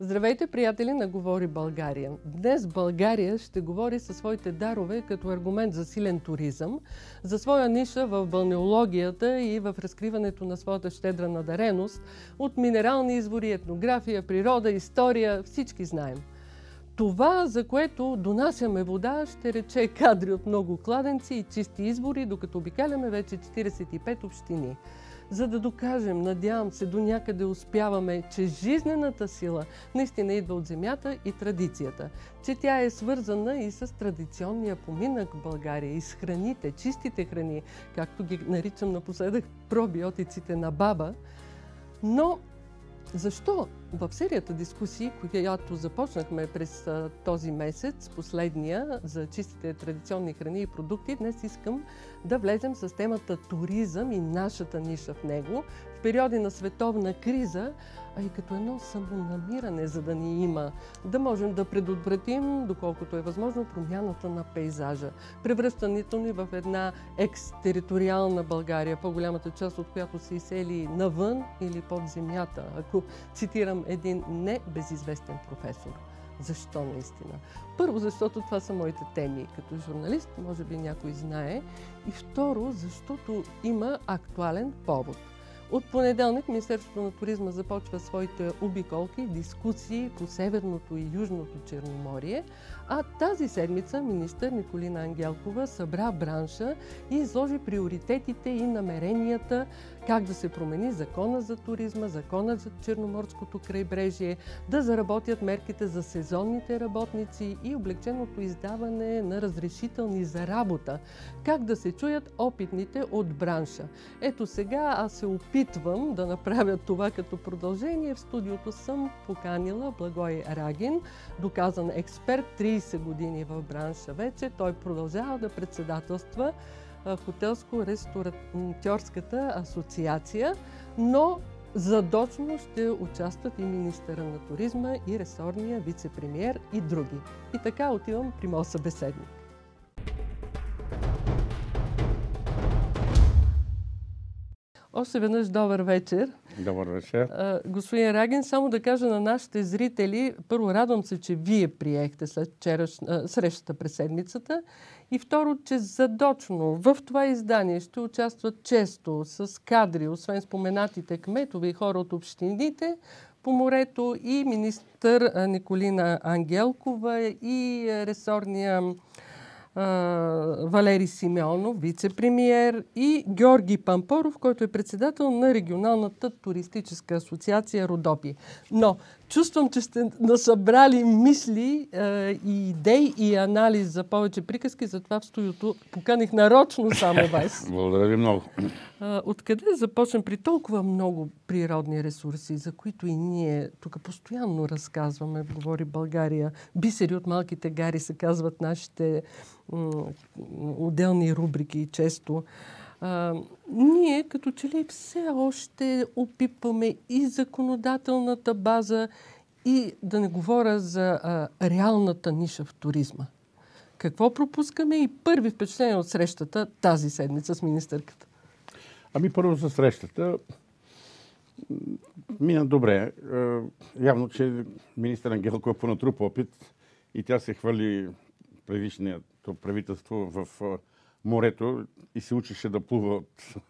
Здравейте, приятели на Говори България! Днес България ще говори със своите дарове като аргумент за силен туризъм, за своя ниша в балнеологията и в разкриването на своята щедра надареност от минерални извори, етнография, природа, история, всички знаем. Това, за което донасяме вода, ще рече кадри от много кладенци и чисти извори, докато обикаляме вече 45 общини. За да докажем, надявам се, до някъде успяваме, че жизнената сила наистина идва от земята и традицията, че тя е свързана и с традиционния поминък в България, и с храните, чистите храни, както ги наричам напоследък пробиотиците на баба. Но защо в серията дискусии, която започнахме през този месец, последния, за чистите традиционни храни и продукти, днес искам да влезем с темата туризъм и нашата ниша в него в периоди на световна криза, а и като едно самонамиране, за да ни има, да можем да предотвратим, доколкото е възможно, промяната на пейзажа, превръщането ни в една екстериториална България, по-голямата част от която се изсели навън или под земята, ако цитирам един небезизвестен професор. Защо наистина? Първо, защото това са моите теми като журналист, може би някой знае. И второ, защото има актуален повод. От понеделник Министерството на туризма започва своите обиколки, дискусии по Северното и Южното Черноморие, а тази седмица министър Николина Ангелкова събра бранша и изложи приоритетите и намеренията как да се промени закона за туризма, закона за Черноморското крайбрежие, да заработят мерките за сезонните работници и облекченото издаване на разрешителни за работа, как да се чуят опитните от бранша. Ето сега аз се опитвам да направя това като продължение. В студиото съм поканила Благой Рагин, доказан експерт, 30 години в бранша вече. Той продължава да председателства Хотелско-ресторантьорската асоциация, но задочно ще участват и министъра на туризма, и ресорния вице-премиер, и други. И така отивам при моя събеседник. Още веднъж добър вечер. Добър вечер. Господин Рагин, само да кажа на нашите зрители, първо радвам се, че вие приехте след срещата през седмицата, и второ, че задочно в това издание ще участват често с кадри, освен споменатите кметове и хора от общините по морето, и министър Николина Ангелкова, и ресорния Валери Симеонов, вице-премиер, и Георги Пампоров, който е председател на регионалната туристическа асоциация Родопи. Но чувствам, че сте насъбрали мисли и идеи и анализ за повече приказки, затова в студиото поканих нарочно само вас. Благодаря ви много. Откъде започнем при толкова много природни ресурси, за които и ние тук постоянно разказваме, Говори България, бисери от малките гари се казват нашите отделни рубрики често. Ние като че ли все още опипваме и законодателната база, и да не говоря за реалната ниша в туризма. Какво пропускаме и първи впечатление от срещата тази седмица с министърката? Ами първо за срещата. Мина добре. Явно, че министър Ангелкова понатрупа опит и тя се хвърли предишното правителство в морето и се учеше да плува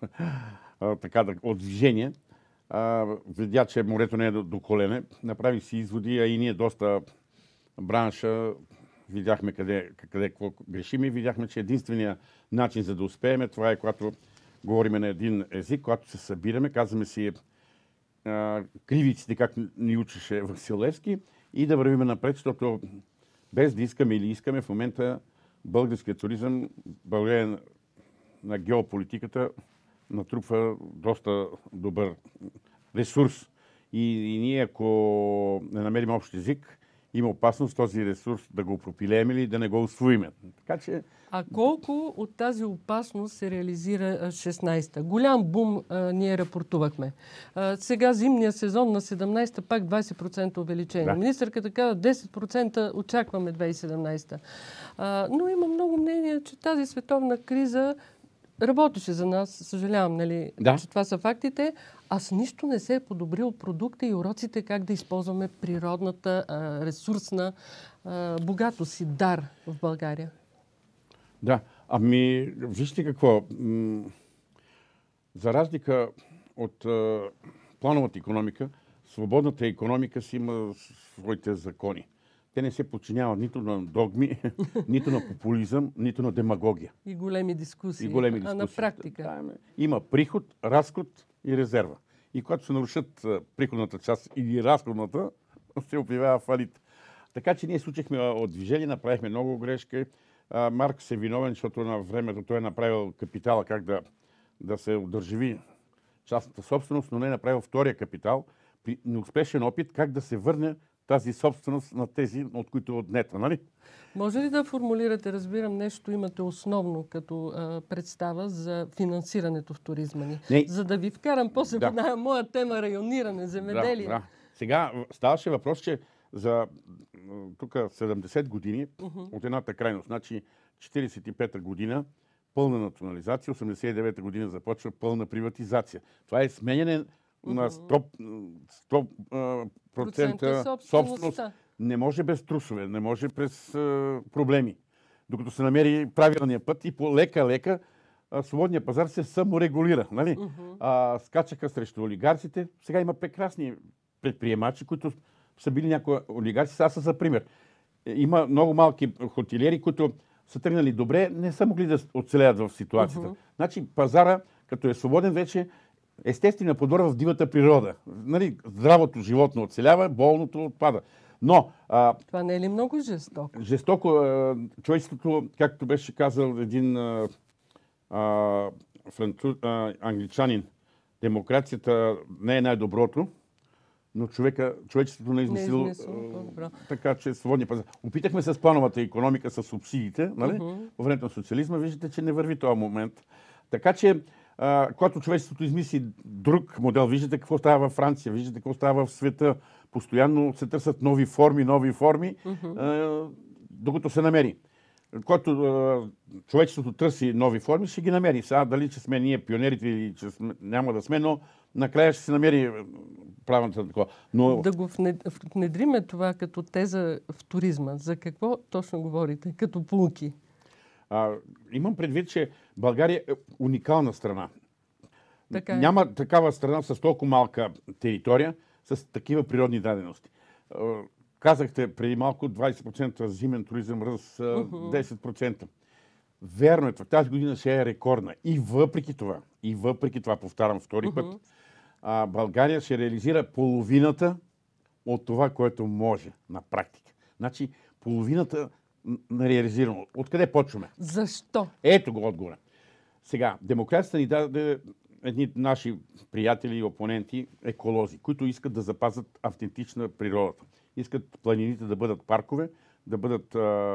от движение. Видя, че морето не е до колене. Направи си изводи, а и ние доста бранша видяхме какво грешим и видяхме, че единственият начин за да успеем, това е когато говорим на един език, когато се събираме, казваме си кривиците, както ни учеше Василевски, и да вървим напред, защото без да искаме или искаме, в момента българският туризъм, благодарение на геополитиката, натрупва доста добър ресурс. И ние, ако не намерим общ език, има опасност този ресурс да го пропилеем или да не го усвоиме. Така че... А колко от тази опасност се реализира 16-та? Голям бум ние рапортувахме. Сега зимния сезон на 17-та пак 20% увеличение. Да. Министърката каза 10% очакваме 2017-та. Но има много мнение, че тази световна криза работеше за нас, съжалявам, нали, Да. че това са фактите, а с нищо не се е подобрил продукта и уроците как да използваме природната, ресурсна богатост и дар в България. Да, ами вижте какво. За разлика от плановата икономика, свободната икономика си има своите закони. Те не се подчиняват нито на догми, нито на популизъм, нито на демагогия. И големи дискусии. И големи дискусии. А на практика? Да, има приход, разход и резерва. И когато се нарушат приходната част или разходната, се обявява фалит. Така че ние случихме от движение, направихме много грешки. Маркс е виновен, защото на времето той е направил капитала как да се удържави частната собственост, но не е направил втория капитал при неуспешен опит как да се върне тази собственост на тези, от които е отнета, нали? Може ли да формулирате, разбирам, нещо имате основно като представа за финансирането в туризма ни? Не. За да ви вкарам после в една моя тема райониране, земеделие. Да. Сега ставаше въпрос, че за тук 70 години от едната крайност, значи 45-та година пълна национализация, 89-та година започва пълна приватизация. Това е сменяне на 100% собственост. Не може без трусове, не може през проблеми. Докато се намери правилния път и по лека свободния пазар се саморегулира. Нали? Скачаха срещу олигарците. Сега има прекрасни предприемачи, които са били някои олигарци. Сега са за пример. Има много малки хотелиери, които са тръгнали добре, не са могли да оцелеят в ситуацията. Значи пазара, като е свободен вече, естествено подбор в дивата природа. Нали, здравото животно оцелява, болното отпада. Но... това не е ли много жестоко? Жестоко. Човечеството, както беше казал един англичанин, демокрацията не е най-доброто, но човечеството не е измислило така, че свободния пазар. Опитахме се с плановата икономика, с субсидиите, нали? По времето на социализма, виждате, че не върви този момент. Така че, когато човечеството измисли друг модел, виждате какво става във Франция, виждате какво става в света, постоянно се търсят нови форми, докато се намери. Когато човечеството търси нови форми, ще ги намери. Сега дали, че сме ние пионерите или че няма да сме, но накрая ще се намери правилната такова. Но... Да го внедриме това като теза в туризма. За какво точно говорите? Като поуки? Имам предвид, че България е уникална страна. Така Няма такава страна с толкова малка територия, с такива природни дадености. Казахте преди малко 20% зимен туризъм, ръст 10%. Верно е, тази година ще е рекордна. И въпреки това, повтарям втори път, България ще реализира половината от това, което може на практика. Значи половината реализирано. Откъде почваме? Защо? Ето го отговора. Сега, демокрацията ни даде едни наши приятели и опоненти, еколози, които искат да запазят автентична природата. Искат планините да бъдат паркове, да бъдат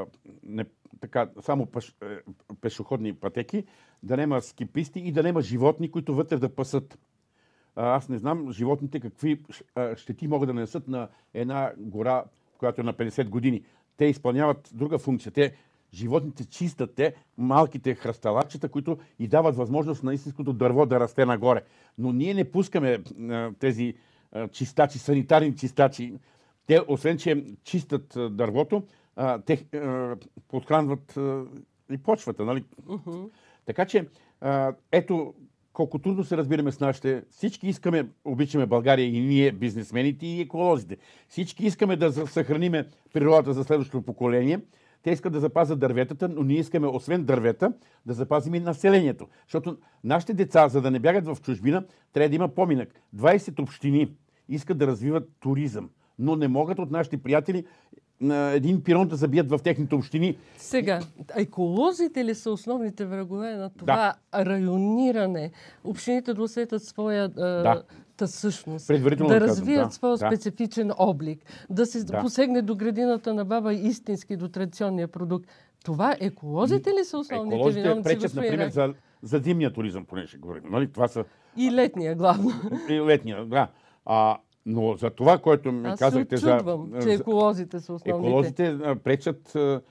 само пешеходни пътеки, да нема скиписти и да нема животни, които вътре да пасат. Аз не знам животните какви щети могат да нанесат на една гора, която е на 50 години. Те изпълняват друга функция. Животните чистят малките хръсталачета, които и дават възможност на истинското дърво да расте нагоре. Но ние не пускаме тези чистачи, санитарни чистачи. Те, освен че чистят дървото, те подхранват и почвата. Нали? Така че, ето колко трудно се разбираме с нашите. Всички обичаме България и ние, бизнесмените и еколозите. Всички искаме да съхраниме природата за следващото поколение. Те искат да запазят дърветата, но ние искаме, освен дървета, да запазим и населението. Защото нашите деца, за да не бягат в чужбина, трябва да има поминък. 20 общини искат да развиват туризъм, но не могат от нашите приятели един пирон да забият в техните общини. Сега, еколозите ли са основните врагове на това райониране? Общините да усетят своята същност, да развият своя специфичен облик, да се посегне до градината на баба истински, до традиционния продукт. Това еколозите ли са основните виновници? Еколозите пречат, например, за зимния туризъм, понеже говорим. Нали? Това са... И летния, главно. И летния, да. Но за това, което ми казахте... Аз се очудвам, че еколозите са основните. Еколозите пречат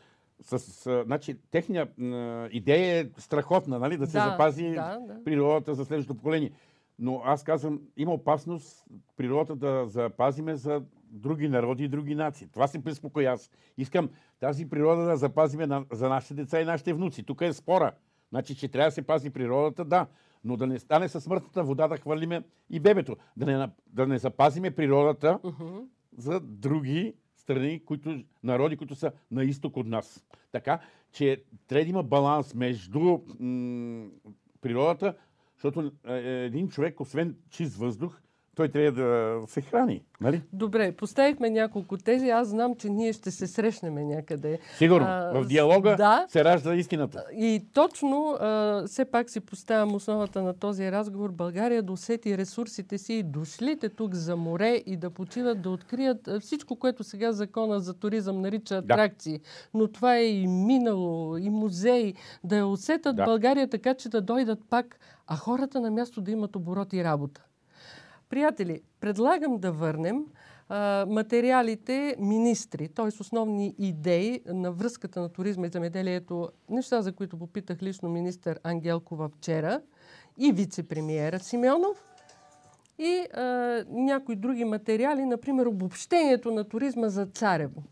Значи, техния идея е страхотна, нали? Да се запази природата за следващото поколение. Но аз казвам, има опасност природата да запазиме за други народи и други нации. Това се безпокоя аз. Искам тази природа да запазиме за нашите деца и нашите внуци. Тук е спора. Значи, че трябва да се пази природата, да, но да не стане със смъртната вода да хвърлиме и бебето. Да не запазиме природата за други страни, народи, които са на изток от нас. Така, че трябва да има баланс между природата, защото един човек, освен чист въздух, той трябва да се храни. Нали? Добре, поставихме няколко тези. Аз знам, че ние ще се срещнем някъде. Сигурно. В диалога се ражда истината. И точно все пак си поставям основата на този разговор. България да усети ресурсите си и дошлите тук за море и да почиват, да открият всичко, което сега закона за туризъм нарича атракции. Но това е и минало, и музеи. Да я усетат България така, че да дойдат пак, а хората на място да имат оборот и работа. Приятели, предлагам да върнем материалите министри, т.е. основни идеи на връзката на туризма и земеделието, неща, за които попитах лично министър Ангелкова вчера и вице-премиера Симеонов и някои други материали, например обобщението на туризма за Царево.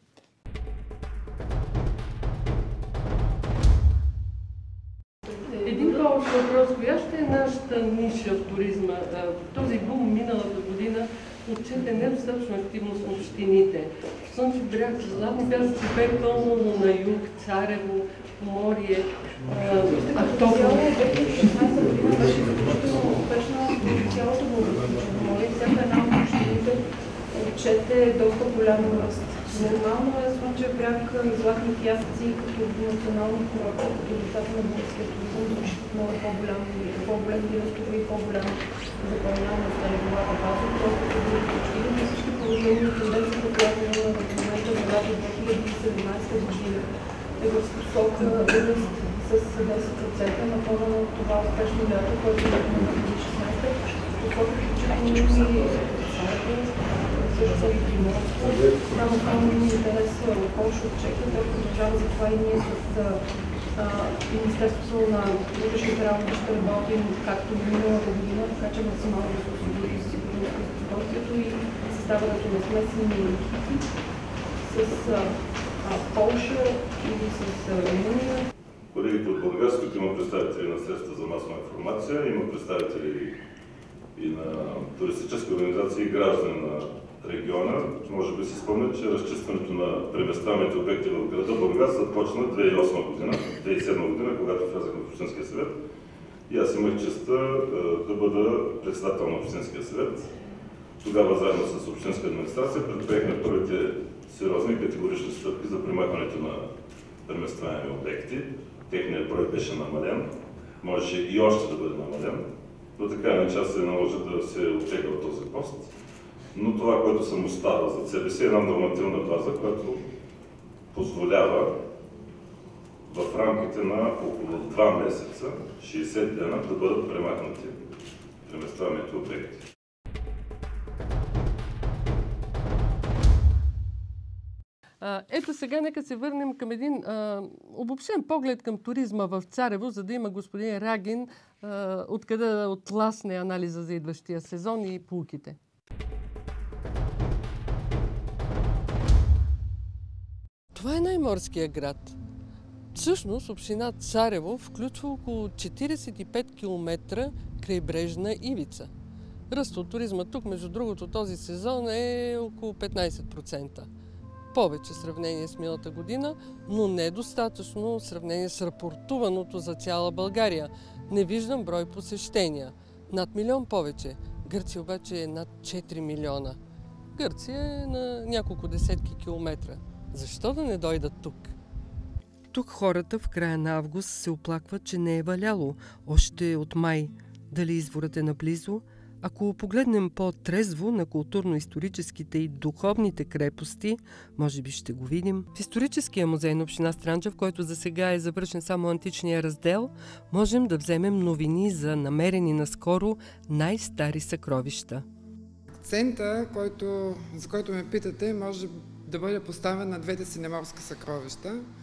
Един по-общ въпрос. Коя ще е нашата ниша в туризма? Този бум миналата година отчете недостатъчно активност на общините. Слънчев бряг, Златни пясъци, бе пълно, но на юг, Царево, Поморие, Ахтопол. 2016 година беше изключително успешна цялото българско Поморие. Всяка една от общините отчете доста голям ръст. Нормално е Слънчев бряг и Златни пясъци като национални курорти, като децата на българския туризъм, звучат много по-големи ръстове и по-голяма запълняемост на легловата база. Просто като да изключим на всички положения тенденцията, която имаме в момента за лято 2017 година е в посока ръст с 10% на фона на това успешно лято, което е на 2016, посока включително и също и Приморско. Там основно ми интерес от Полша, от Чехия, да продължава за това и ние с Министерството на вътрешните работи ще работим както в миналата година, така че максимално да се осигури сигурност и спокойствието и съставането на смесени екипи с Полша или с Румъния. Колегите от Бургас, тук има представители на средства за масова информация, има представители и на туристически организации и граждани на региона. Може би си спомнят, че разчистването на преместваемите обекти в града Бургас започна 2008 година, 2007 година, когато влязахме в Общинския съвет. И аз имах честта да бъда председател на Общинския съвет. Тогава заедно с Общинска администрация предприехме първите сериозни категорични стъпки за премахването на преместваеми обекти. Техният брой беше намален, можеше и още да бъде намален, но така иначе се наложи да се оттегля от този пост. Но това, което съм оставил зад себе си, е една нормативна база, която позволява в рамките на около 2 месеца, 60 дена, да бъдат премахнати преместваемите обекти. Ето сега нека се върнем към един обобщен поглед към туризма в Царево, за да има господин Рагин откъде да отласне анализа за идващия сезон и поуките. Това е най-морския град. Всъщност община Царево включва около 45 км крайбрежна ивица. Ръст от туризма тук, между другото, този сезон е около 15%. Повече сравнение с миналата година, но недостатъчно в сравнение с рапортуваното за цяла България. Не виждам брой посещения. Над 1 милион повече. Гърция обаче е над 4 милиона. Гърция е на няколко десетки километра. Защо да не дойдат тук? Тук хората в края на август се оплакват, че не е валяло. Още от май. Дали изворът е наблизо? Ако погледнем по-трезво на културно-историческите и духовните крепости, може би ще го видим. В историческия музей на община Странджа, в който за сега е завършен само античния раздел, можем да вземем новини за намерени наскоро най-стари съкровища. Акцента, за който ме питате, може да бъде поставен на двете синеморски съкровища.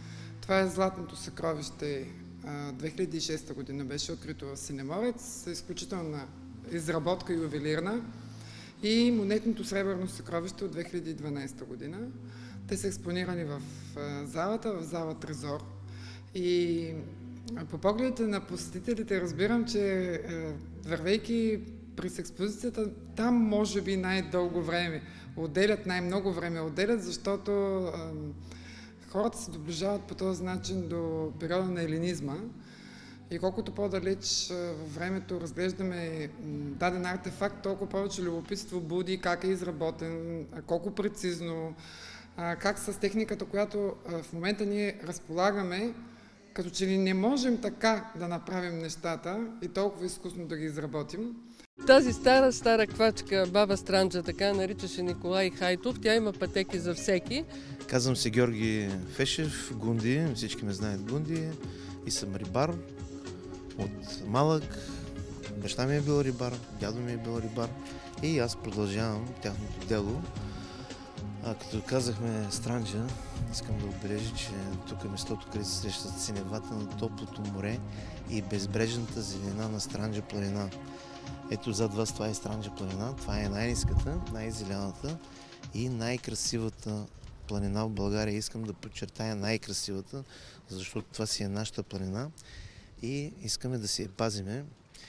Това е Златното съкровище. 2006 година беше открито в Синеморец, изключителна изработка ювелирна, и монетното сребърно съкровище от 2012 година. Те са експонирани в залата, в зала Трезор. И по погледите на посетителите разбирам, че вървейки през експозицията, там може би най-дълго време отделят, най-много време отделят, защото хората се доближават по този начин до периода на елинизма. И колкото по-далеч във времето разглеждаме даден артефакт, толкова повече любопитство буди как е изработен, колко прецизно, как с техниката, която в момента ние разполагаме, като че ли не можем така да направим нещата и толкова изкусно да ги изработим. Тази стара квачка, баба Странджа, така наричаше Николай Хайтов, тя има пътеки за всеки. Казвам се Георги Фешев, Гунди, всички ме знаят Гунди, и съм рибар от малък. Баща ми е бил рибар, дядо ми е бил рибар и аз продължавам тяхното дело. Като казахме Странджа, искам да отбележа, че тук е местото, където се срещат синевата на топлото море и безбрежната зелена на Странджа планина. Ето зад вас това е Странджа планина, това е най-ниската, най-зелената и най-красивата планина в България. Искам да подчертая най-красивата, защото това си е нашата планина и искаме да си я пазиме.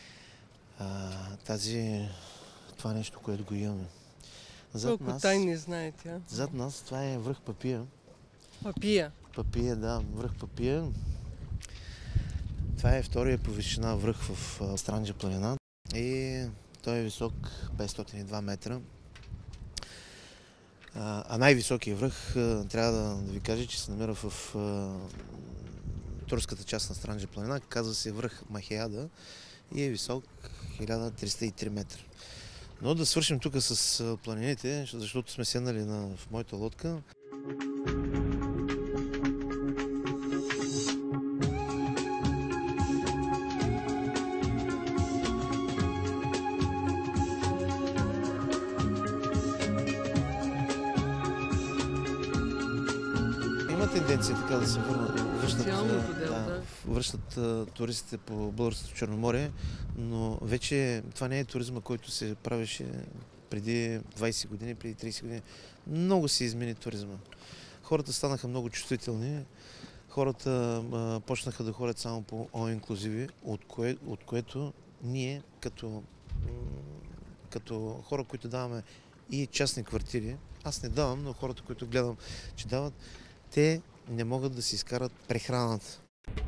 Това нещо, което го имаме. Колко тайни знае тя. Зад нас това е връх Папия. Папия, да, връх Папия. Това е втория по височина връх в Странджа планина и той е висок 502 метра. А най-високият връх, трябва да ви кажа, че се намира в турската част на Странджа планина. Казва се връх Махеяда и е висок 1303 метра. Но да свършим тук с планините, защото сме седнали в моята лодка. Има тенденция така да се връщат туристите по Българското Черноморие, но вече това не е туризма, който се правеше преди 20 години, преди 30 години. Много се измени туризма. Хората станаха много чувствителни, хората почнаха да ходят само по all-inclusive, от което ние като хора, които даваме и частни квартири, аз не давам, но хората, които гледам, че дават, те не могат да си изкарат прехраната.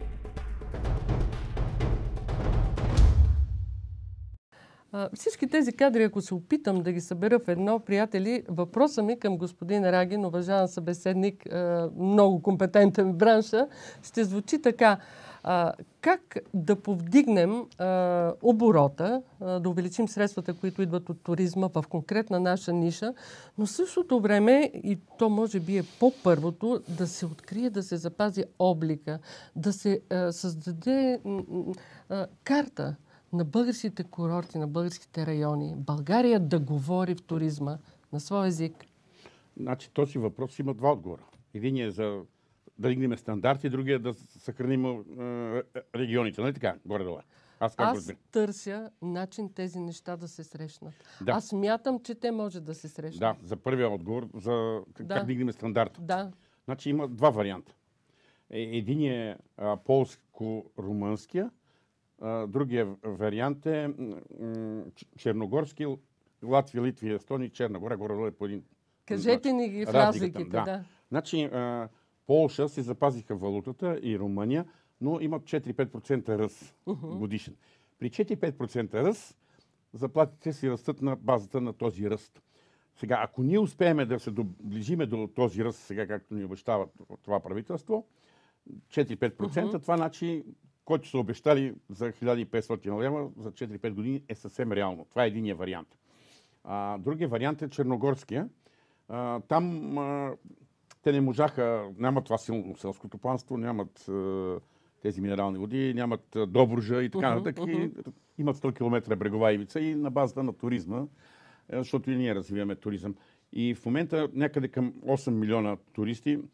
Всички тези кадри, ако се опитам да ги събера в едно, приятели, въпросът ми към господин Рагин, уважаван събеседник, много компетентен в бранша, ще звучи така. Как да повдигнем оборота, да увеличим средствата, които идват от туризма в конкретна наша ниша, но в същото време, и то може би е по-първото, да се открие, да се запази облика, да се създаде карта на българските курорти, на българските райони. България да говори в туризма на свой език. Значи този въпрос има два отговора. Единият е за да дигнем стандарти, другия е да съхраним регионите. Нали така? Горе-долу. Аз търся начин тези неща да се срещнат. Да. Аз смятам, че те може да се срещнат. Да, за първия отговор, за как дигнем стандарта. Да. Значи има два варианта. Единият е полско-румънския, другия вариант е черногорски, Латвия, Литвия, Естония, Черна гора, горе-долу е по един. Кажете ни ги в разликите. Да. Значи Полша си запазиха валутата и Румъния, но имат 4-5% ръст годишен. При 4-5% ръст заплатите си растат на базата на този ръст. Сега, ако ние успеем да се доближиме до този ръст, сега както ни обещава това правителство, 4-5%, това значи, който са обещали за 1500 лева за 4-5 години е съвсем реално. Това е единия вариант. Другия вариант е черногорския. Там те не можаха, нямат това силно селско стопанство, нямат тези минерални води, нямат Добруджа и така нататък. Имат 100 км брегова ивица и на базата на туризма, защото и ние развиваме туризъм. И в момента някъде към 8 милиона туристи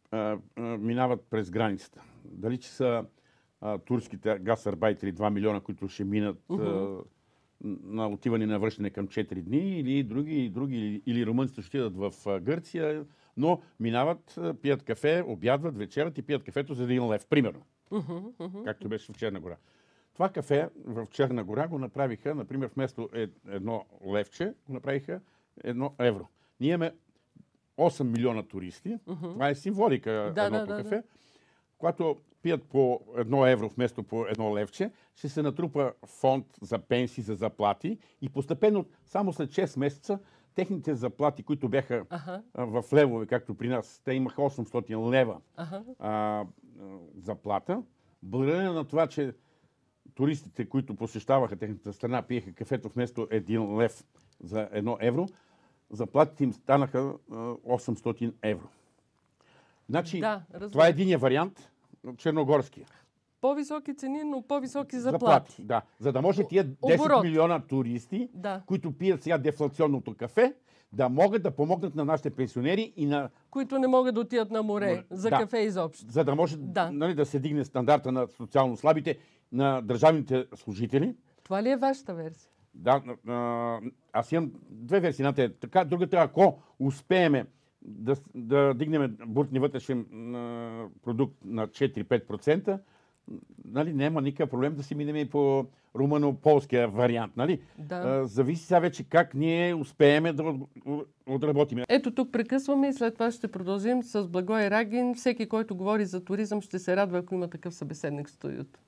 минават през границата. Дали че са турските гасарбайтери 2 милиона, които ще минат на отиване на връщане към 4 дни, или други, или румънците ще отидат в Гърция, но минават, пият кафе, обядват, вечерят и пият кафето за 1 лев, примерно. Както беше в Черна гора. Това кафе в Черна гора го направиха, например, вместо 1 левче, го направиха 1 евро. Ние имаме 8 милиона туристи. Това е символика едното кафе. Когато пият по 1 евро вместо по 1 левче, ще се натрупа фонд за пенсии, за заплати и постепенно, само след 6 месеца, техните заплати, които бяха в левове, както при нас, те имаха 800 лева заплата. Благодарение на това, че туристите, които посещаваха техната страна, пиеха кафето вместо 1 лев за 1 евро, заплатите им станаха 800 евро. Значи, това е единия вариант, черногорския. По-високи цени, но по-високи заплати. Да, за да може тия 10 милиона туристи, които пият сега дефлационното кафе, да могат да помогнат на нашите пенсионери и на... Които не могат да отидат на море за кафе изобщо. За да може да се дигне стандарта на социално слабите, на държавните служители. Това ли е вашата версия? Да, аз имам 2 версии. Едната е така, другата, ако успееме да дигнем брутния вътрешен продукт на 4-5%, нали, няма никакъв проблем да си минем и по румъно-полския вариант. Нали? Зависи сега вече как ние успеем да отработим. Ето тук прекъсваме и след това ще продължим с Благой Рагин. Всеки, който говори за туризъм, ще се радва, ако има такъв събеседник в студиото.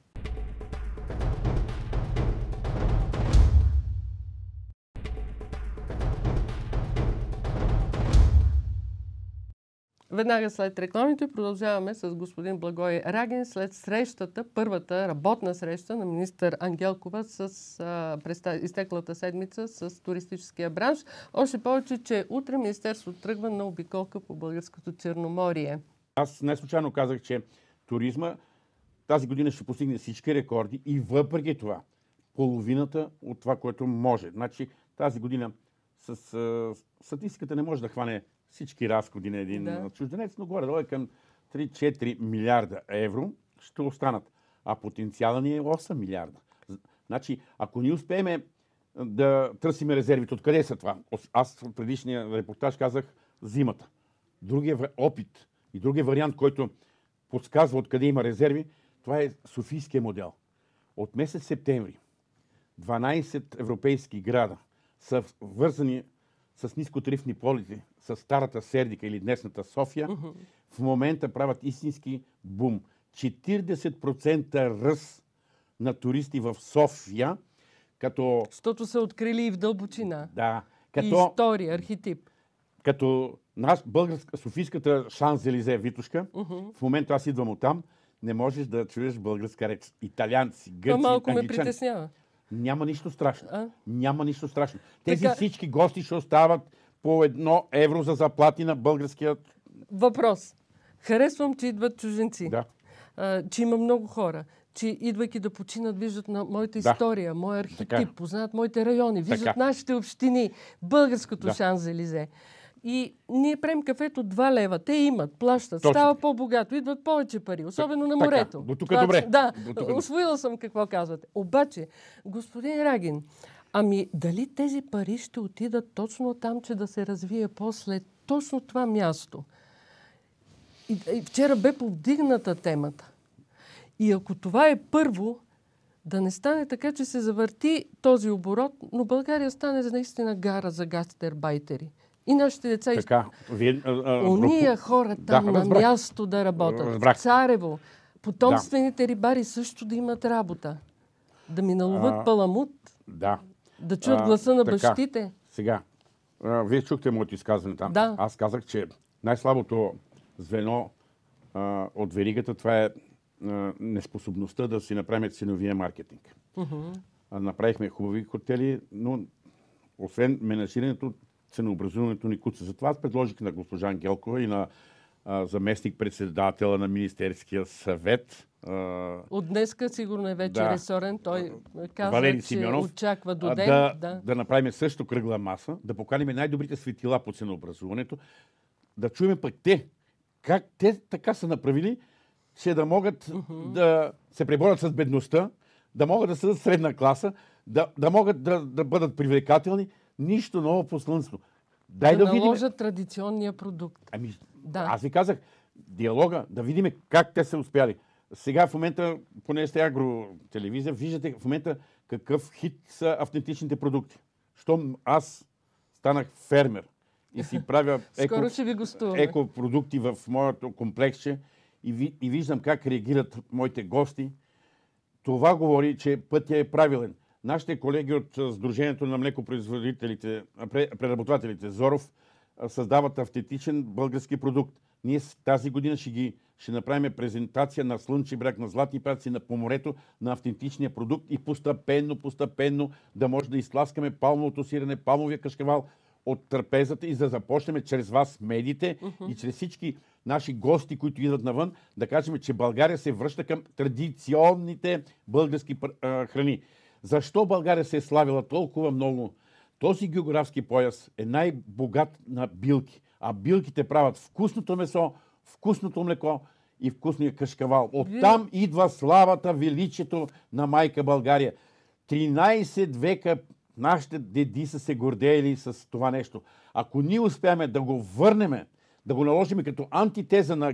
Веднага след рекламите продължаваме с господин Благой Рагин след срещата, първата работна среща на министър Ангелкова с изтеклата седмица с туристическия бранш. Още повече, че утре министерството тръгва на обиколка по българското Черноморие. Аз не случайно казах, че туризма тази година ще постигне всички рекорди и въпреки това половината от това, което може. Значи тази година с статистиката не може да хване всички разходи на един чужденец, но горе-долу към 3-4 милиарда евро ще останат. А потенциалът ни е 8 милиарда. Значи, ако ние успеем да търсим резервите, откъде са това? Аз в предишния репортаж казах зимата. Другия опит и другия вариант, който подсказва откъде има резерви, това е софийския модел. От месец септември 12 европейски града са вързани с нискотарифни полети, с старата Сердика или днесната София, в момента правят истински бум. 40% ръст на туристи в София, като... Защото са открили и в дълбочина. Да. И история, архетип. Като Софийската Шанзелизе Витушка, в момента аз идвам оттам, не можеш да чуеш българска реч. Италианци, гърци, англичани. Малко ме притеснява. Няма нищо страшно. Няма нищо страшно. Тези всички гости ще остават по 1 евро за заплати на българския... Въпрос. Харесвам, че идват чужденци. Да. Че има много хора. Че идвайки да починат, виждат на моята история, моя архетип, познават моите райони, виждат нашите общини, българското Шанзелизе. И ние правим кафето 2 лева. Те имат, плащат, става по-богато, идват повече пари, особено на морето. До тук добре. Да, усвоила съм какво казвате. Обаче, господин Рагин, дали тези пари ще отидат точно там, че да се развие после точно това място? И вчера бе повдигната темата. И ако това е първо, да не стане така, че се завърти този оборот, но България стане наистина гара за гастербайтери. И нашите деца... Ония хора там на място да работят. Царево. Потомствените рибари също да имат работа. Да ми наловат паламут. Да чуят гласа на бащите. Сега, вие чухте моето изказване там. Аз казах, че най-слабото звено от веригата, това е неспособността да си направим ценовия маркетинг. Направихме хубави хотели, но освен менажирането, ценообразуването ни куца. Затова аз предложих на госпожа Ангелкова и на заместник-председателя на Министерския съвет. От днеска сигурно е вече ресорен. Той казва, Валери че Симеонов, очаква до ден. Да направим също кръгла маса, да поканим най-добрите светила по ценообразуването, да чуем пък те как те така са направили, че да могат да се преборят с бедността, да могат да са средна класа, да могат да бъдат привлекателни. Нищо ново по слънцето. Дай да наложат традиционния продукт. Ами, да. Аз ви казах, диалога, да видим как те са успяли. Сега в момента, поне сте агротелевизия, виждате в момента какъв хит са автентичните продукти. Щом аз станах фермер и си правя екопродукти в моето комплексче и виждам как реагират моите гости, това говори, че пътя е правилен. Нашите колеги от Сдружението на млекопроизводителите, преработвателите Зоров създават автентичен български продукт. Ние тази година ще направим презентация на Слънчев бряг, на Златни пясъци, на Поморето, на автентичния продукт и постепенно да може да изтласкаме палмовото сирене, палмовия кашкавал от трапезата и да започнем чрез вас, медиите, и чрез всички наши гости, които идват навън, да кажем, че България се връща към традиционните български храни. Защо България се е славила толкова много? Този географски пояс е най-богат на билки. А билките правят вкусното месо, вкусното млеко и вкусния кашкавал. Оттам идва славата, величието на майка България. 13 века нашите деди са се гордеели с това нещо. Ако ние успеем да го върнем, да го наложим като антитеза на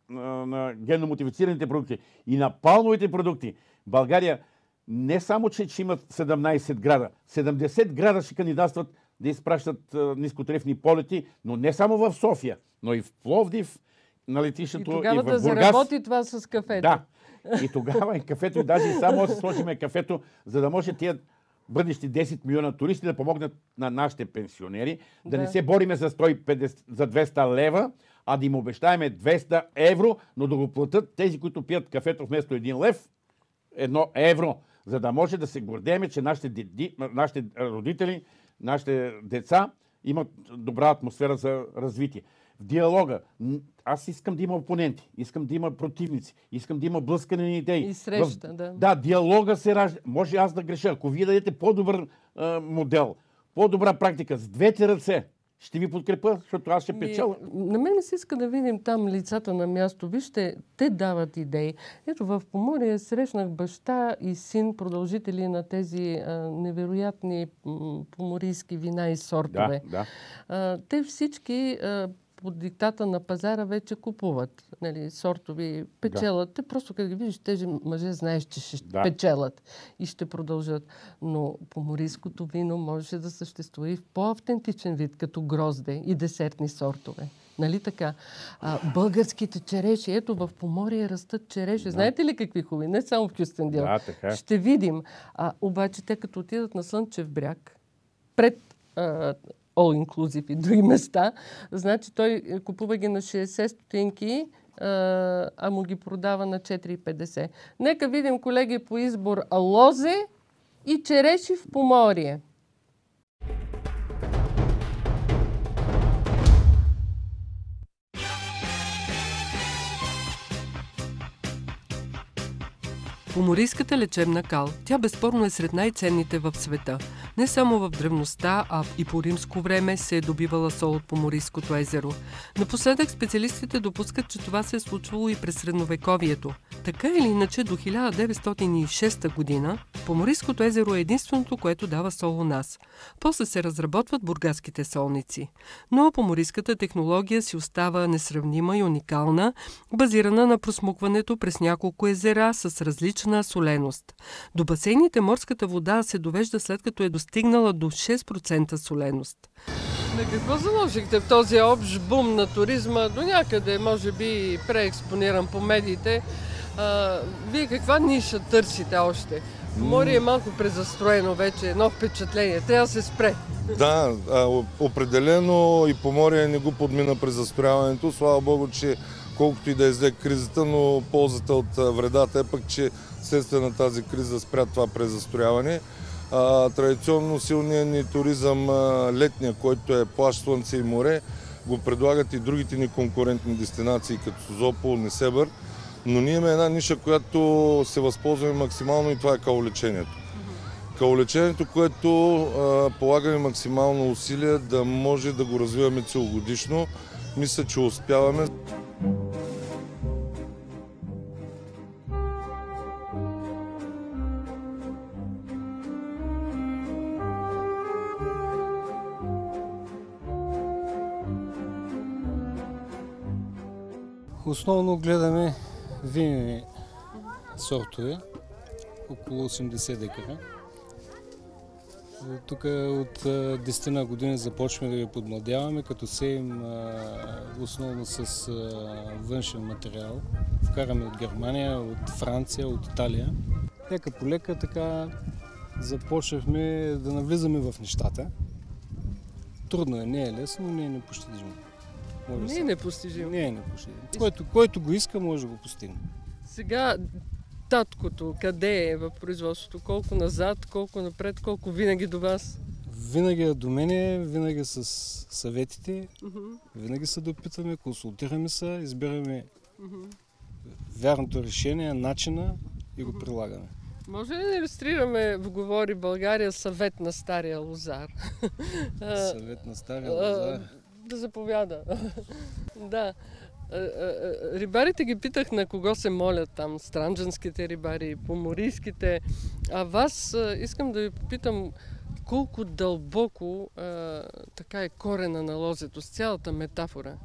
генномотифицираните продукти и на палмовите продукти, България не само, че има 17 града, 70 града ще кандидатстват да изпращат нискотарифни полети, но не само в София, но и в Пловдив, на летището, и в Бургас. И тогава да заработи това с кафето. Да, и тогава и кафето, и даже само да сложим кафето, за да може тия бъдещи 10 милиона туристи да помогнат на нашите пенсионери, да не се бориме за 150, за 200 лева, а да им обещаеме 200 евро, но да го платят тези, които пият кафето вместо 1 лев, 1 евро, за да може да се гордеем, че нашите родители, нашите деца имат добра атмосфера за развитие. В диалога аз искам да има опоненти, искам да има противници, искам да има блъскане на идеи. И среща, да. Да, диалога се ражда. Може аз да греша. Ако вие дадете по-добър модел, по-добра практика, с двете ръце, ще ви подкрепя, защото аз ще печеля. На мен се иска да видим там лицата на място. Вижте, те дават идеи. Ето в Поморие срещнах баща и син, продължители на тези невероятни поморийски вина и сортове. Да. Те всички под диктата на пазара вече купуват сортови, печелят. Те просто като ги видиш, тези мъже знаеш, че ще печелят и ще продължат. Но поморийското вино можеше да съществува и в по-автентичен вид, като грозде и десертни сортове. Нали така? Българските череши, ето в Поморие растат череши. Знаете ли какви хубави? Не само в Кюстендил. Да, така. Ще видим. Обаче те като отидат на Слънчев бряг, пред all inclusive и други места, значи той купува ги на 60 стотинки, а му ги продава на 4,50. Нека видим, колеги, по избор лозе и череши в Поморие. Поморийската лечебна кал, тя безспорно е сред най-ценните в света. Не само в древността, а и по римско време се е добивала сол от Поморийското езеро. Напоследък специалистите допускат, че това се е случвало и през средновековието. Така или иначе, до 1906 година Поморийското езеро е единственото, което дава сол у нас. После се разработват бургаските солници. Но поморийската технология си остава несравнима и уникална, базирана на просмукването през няколко езера с различна соленост. До басейните морската вода се довежда след като е достигнала до 6% соленост. На какво заложихте в този общ бум на туризма? До някъде, може би, преекспониран по медиите. Вие каква ниша търсите още? Поморие е малко презастроено вече, едно впечатление. Трябва да се спре. Да, определено и Поморие не го подмина презастрояването. Слава Богу, че колкото и да излезе кризата, но ползата от вредата е пък, че следствие на тази криза спря това презастрояване. Традиционно силният ни туризъм, летния, който е плаж, слънце и море, го предлагат и другите ни конкурентни дестинации, като Созопол, Несебър. Но ние имаме една ниша, която се възползваме максимално, и това е каолечението. Каолечението, което полагаме максимално усилие да може да го развиваме целогодишно. Мисля, че успяваме. Основно гледаме винени сортове, около 80 декара. Тук от 10 години започваме да ги подмладяваме, като сеем основно с външен материал. Вкараме от Германия, от Франция, от Италия. Лека по лека така започнахме да навлизаме в нещата. Трудно е, не е лесно, не е непостижимо. Не е непостижимо. Не е непостижимо. Който го иска, може да го постигне. Сега таткото къде е в производството? Колко назад, колко напред, колко винаги до вас? Винаги е до мене, винаги с съветите, винаги се допитваме, консултираме се, избираме вярното решение, начина и го прилагаме. Може ли да илюстрираме в Говори България съвет на стария лозар? Съвет на стария лозар? Да заповяда. Да. Рибарите ги питах на кого се молят там, странджанските рибари, поморийските. А вас искам да ви попитам колко дълбоко така е корена на лозето с цялата метафора.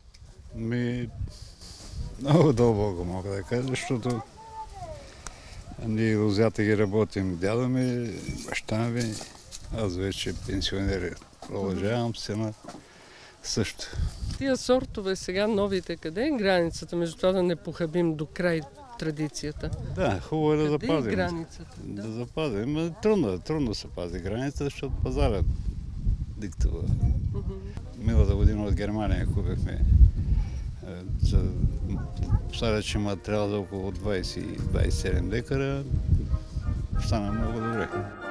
Много дълбоко мога да кажа, защото ние лозята ги работим дядо ми, баща ми, аз вече пенсионер, продължавам сина също. Тия сортове сега новите, къде е границата между това да не похабим до край традицията? Да, хубаво е да запазим. Къде е границата? Да запазим. Трудно се пази границата, защото пазарът диктува. Миналата година от Германия купихме за посадъчен материал за около 20-27 декара. Стана много добре.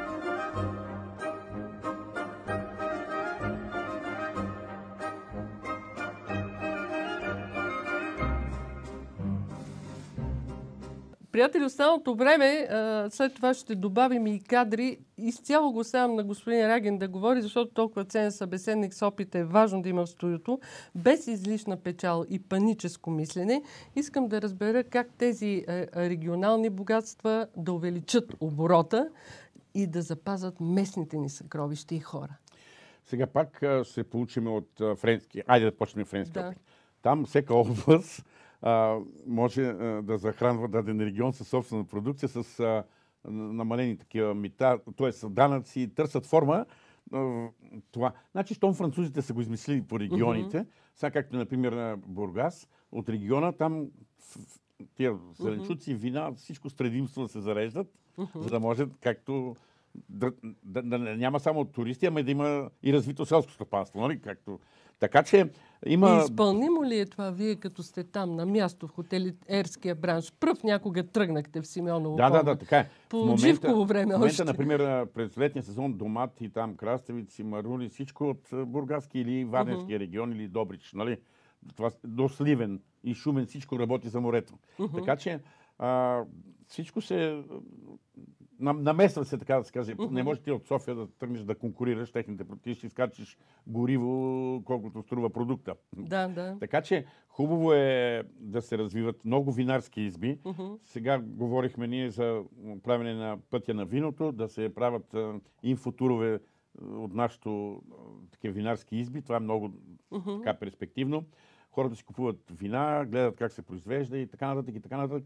Приятели, останалото време, след това ще добавим и кадри. Изцяло го оставям на господин Раген да говори, защото толкова ценен събеседник с опит е важно да има в студиото. Без излишна печал и паническо мислене, искам да разбера как тези регионални богатства да увеличат оборота и да запазят местните ни съкровища и хора. Сега пак се получим от френски. Айде да почнем френски опит. Да. Там всека област може да захранва даден регион със собствена продукция, с намалени такива мита, т.е. данъци, търсят форма. Това. Значи, щом французите са го измислили по регионите, сега както, например, на Бургас, от региона, там тия зеленчуци, вина, всичко с предимство да се зареждат, за да може, както да няма само туристи, ама да има и развито селско стопанство, нали? Както. Така че има... Изпълнимо ли е това вие, като сте там на място в хотелиерския бранш? Пръв някога тръгнахте в Симеоново? Да, така е. По живково време в момента, още. например, през летния сезон домати, там краставици, марули, всичко от Бургаски или Варненския регион, или Добрич, нали? Това, до Сливен и Шумен, всичко работи за морето. Така че всичко се... намесва се, така да се каже. Не можеш ти от София да тръгнеш да конкурираш техните продукти, ще изкачиш гориво, колкото струва продукта. Да. Така че хубаво е да се развиват много винарски изби. Сега говорихме ние за правене на пътя на виното, да се правят инфотурове от нашото такива винарски изби. Това е много така перспективно. Хората си купуват вина, гледат как се произвежда и така нататък, и така нататък.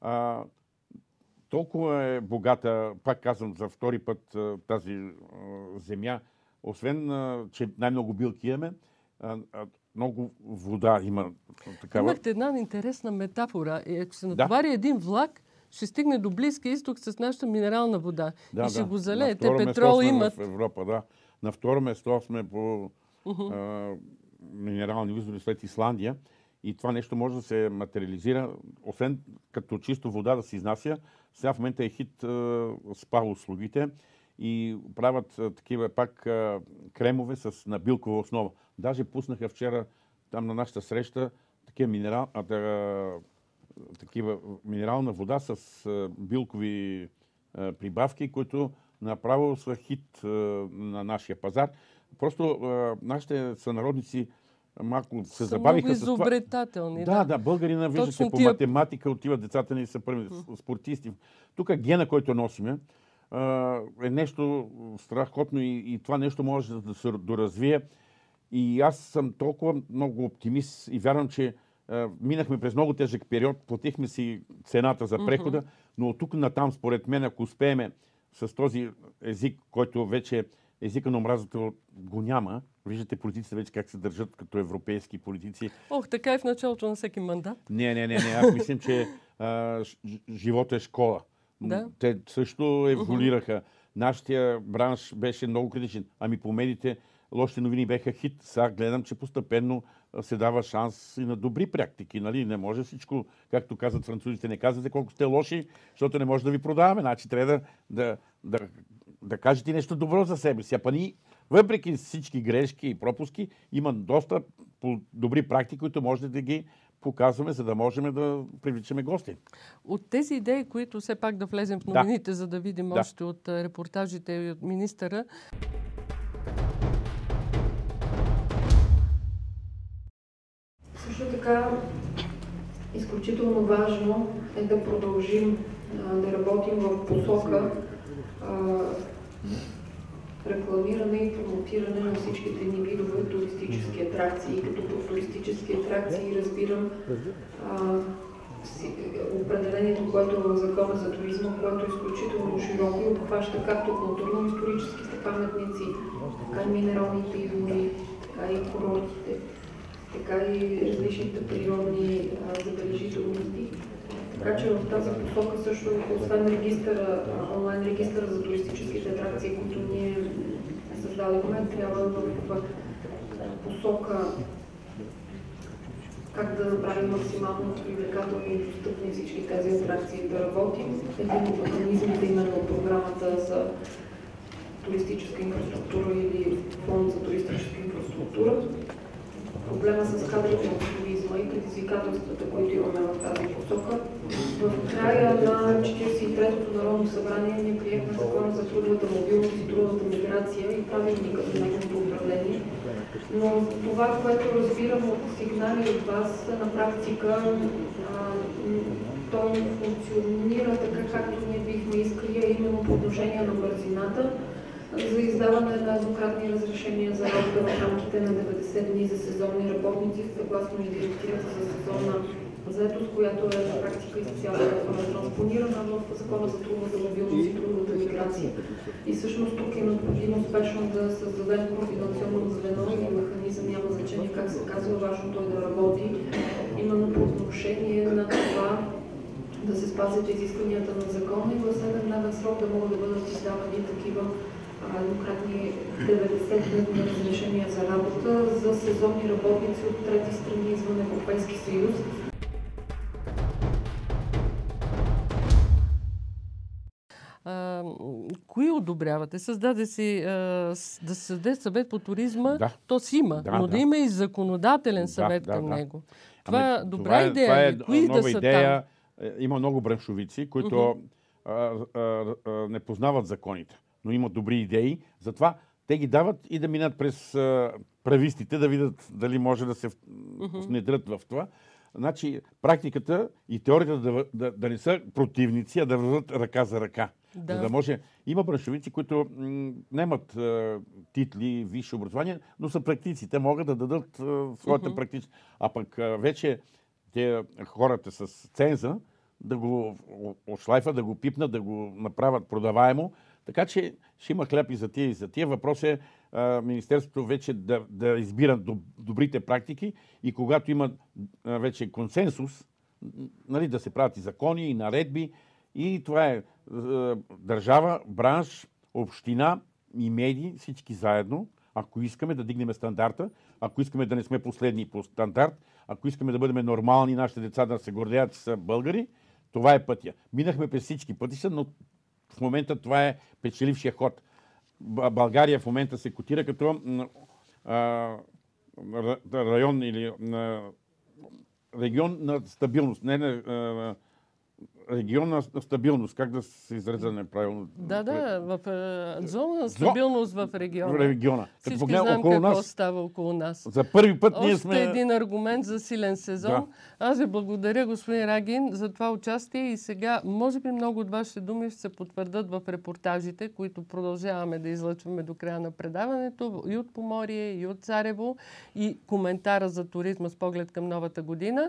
Толкова е богата, пак казвам за втори път, тази земя, освен, че най-много билки имаме, много вода има такава. Имахте една интересна метафора. Ако се натовари един влак, ще стигне до Близкия изток с нашата минерална вода. И ще го залее. Те петрол имат. В Европа, да. На второ место сме по минерални извори след Исландия. И това нещо може да се материализира, освен като чисто вода да се изнася. Сега в момента е хит спа услугите и правят такива пак кремове на билкова основа. Даже пуснаха вчера там на нашата среща такива минерална вода с билкови прибавки, които направо са хит на нашия пазар. Просто нашите сънародници малко се забавиха с това. Много изобретателни. Да, българина, виждате, по математика отиват децата ни са първи спортисти. Тук гена, който носиме, е нещо страхотно и това нещо може да се доразвие. И аз съм толкова много оптимист и вярвам, че минахме през много тежък период, платихме си цената за прехода, но от тук натам, според мен, ако успеем с този език, който вече езика на омразата го няма, виждате политиците вече как се държат като европейски политици. Така е в началото на всеки мандат. Не. Аз мислим, че живота е школа. Да. Те също еволюираха. Нашия бранш беше много критичен. Ами по медиите лошите новини беха хит. Сега гледам, че постепенно се дава шанс и на добри практики. Нали? Не може всичко, както казват французите, не казвате колко сте лоши, защото не може да ви продаваме. Значи трябва да кажете нещо добро за себе си. А па ние, въпреки всички грешки и пропуски, има доста добри практики, които можете да ги показваме, за да можем да привличаме гости. От тези идеи, които все пак да влезем в новините, за да видим още от репортажите и от министъра. Също така, изключително важно е да продължим да работим в посока рекламиране и промотиране на всичките ни видове туристически атракции. Като по туристически атракции разбирам определението, което е в Закона за туризма, което е изключително широко и обхваща както културно-историческите паметници, така и минералните извори, така и курортите, така и различните природни забележителности. Така че в тази посока също, освен онлайн регистъра за туристическите атракции, които ние създадохме, трябва в посока как да направим максимално привлекателни и достъпни всички тези атракции да работим. Един от механизмите именно програмата за туристическа инфраструктура или фонд за туристическа инфраструктура. Проблема с кадрите в туризма и предизвикателствата, които имаме в тази посока. В края на 43-то Народно събрание ние приехме Закона за трудовата мобилност и трудовата миграция и правилника за неговото управление. Но това, което разбирам от сигнали от вас, на практика той не функционира така, както ние бихме искали, а именно по отношение на бързината за издаване на еднократни разрешения за работа в рамките на 90 дни за сезонни работници, съгласно и директивата за сезонна заетост, която е на практика изцяло транспонирана в Закона за трудовата мобилност и трудовата миграция. И всъщност тук е необходимо спешно да създадем координационно звено или механизъм, няма значение как се казва, важното е да работи именно по отношение на това да се спазят изискванията на закона и в 7-дневен срок да могат да бъдат издавани такива еднократни 90-дневни разрешения за работа за сезонни работници от трети страни извън Европейски съюз. Кои одобрявате? Създаде си да се създаде съвет по туризма, то си има, но да има и законодателен съвет към него. Това добра идея. Това е нова идея. Има много браншовици, които не познават законите, но имат добри идеи. Затова те ги дават и да минат през правистите, да видят дали може да се внедрят в това. Значи практиката и теорията да не са противници, а да върват ръка за ръка. За да може. Има браншовици, които нямат титли, висше образование, но са практици. Те могат да дадат своята практика. А пък вече те хората с ценза да го отшлайфат, да го пипнат, да го направят продаваемо. Така че ще има хляб и за тия и за тия. Въпрос е Министерството вече да избира добрите практики и когато има вече консенсус, нали, да се правят и закони, и наредби. И това е държава, бранш, община и медии, всички заедно, ако искаме да дигнем стандарта, ако искаме да не сме последни по стандарт, ако искаме да бъдем нормални, нашите деца да се гордеят, че са българи, това е пътя. Минахме през всички пътища, но в момента това е печелившия ход. България в момента се котира като район или регион на стабилност, не на регион на стабилност. Как да се изразя неправилно? Да, в зона на стабилност в региона. В региона. Всички знаем какво става около нас. За първи път ние Още сме... един аргумент за силен сезон. Да. Аз ви благодаря, господин Рагин, за това участие и сега, може би много от вашите думи ще се потвърдат в репортажите, които продължаваме да излъчваме до края на предаването и от Поморие, и от Царево, и коментара за туризма с поглед към новата година.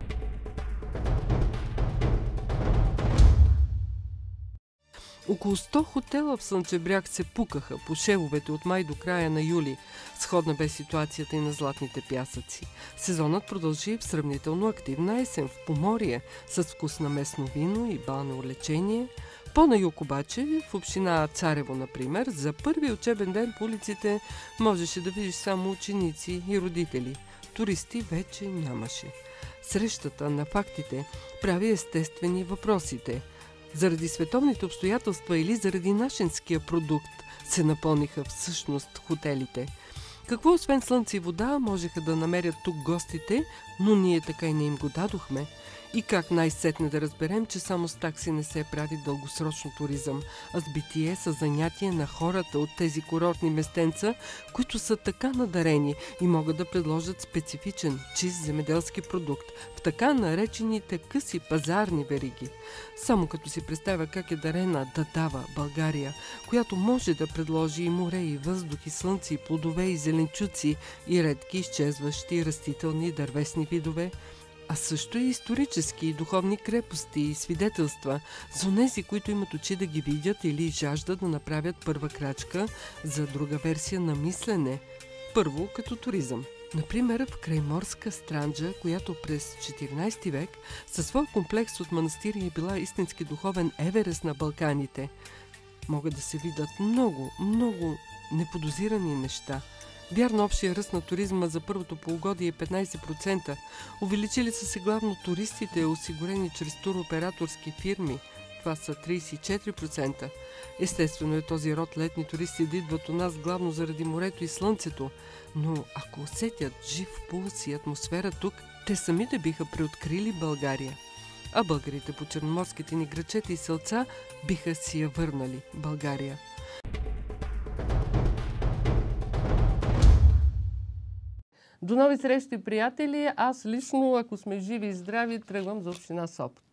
Около 100 хотела в Слънчебряг се пукаха по шевовете от май до края на юли. Сходна бе ситуацията и на Златните пясъци. Сезонът продължи в сравнително активна есен в Поморие, с вкус на местно вино и балнеолечение. По-на юг обаче, в община Царево, например, за първи учебен ден по улиците можеше да видиш само ученици и родители. Туристи вече нямаше. Срещата на фактите прави естествени въпросите. Заради световните обстоятелства или заради нашинския продукт се напълниха всъщност хотелите. Какво освен слънце и вода можеха да намерят тук гостите, но ние така и не им го дадохме? И как най-сетне да разберем, че само с такси не се прави дългосрочно туризъм, а с битие, с занятие на хората от тези курортни местенца, които са така надарени и могат да предложат специфичен, чист земеделски продукт в така наречените къси пазарни вериги. Само като си представя как е дарена да дава България, която може да предложи и море, и въздух, и слънце, и плодове, и зеленчуци, и редки изчезващи растителни дървесни видове, а също и исторически и духовни крепости и свидетелства за онези, които имат очи да ги видят или жаждат да направят първа крачка за друга версия на мислене. Първо като туризъм. Например, в крайморска Странджа, която през 14 век със своя комплекс от манастири е била истински духовен Еверест на Балканите. Могат да се видят много, много неподозирани неща. Вярно, общия ръст на туризма за първото полугодие е 15%. Увеличили са се главно туристите, осигурени чрез туроператорски фирми. Това са 34%. Естествено е този род летни туристи да идват у нас главно заради морето и слънцето. Но ако усетят жив пулс и атмосфера тук, те самите биха преоткрили България. А българите по черноморските ни грачета и селца биха си я върнали България. До нови срещи, приятели! Аз лично, ако сме живи и здрави, тръгвам за община Сопот.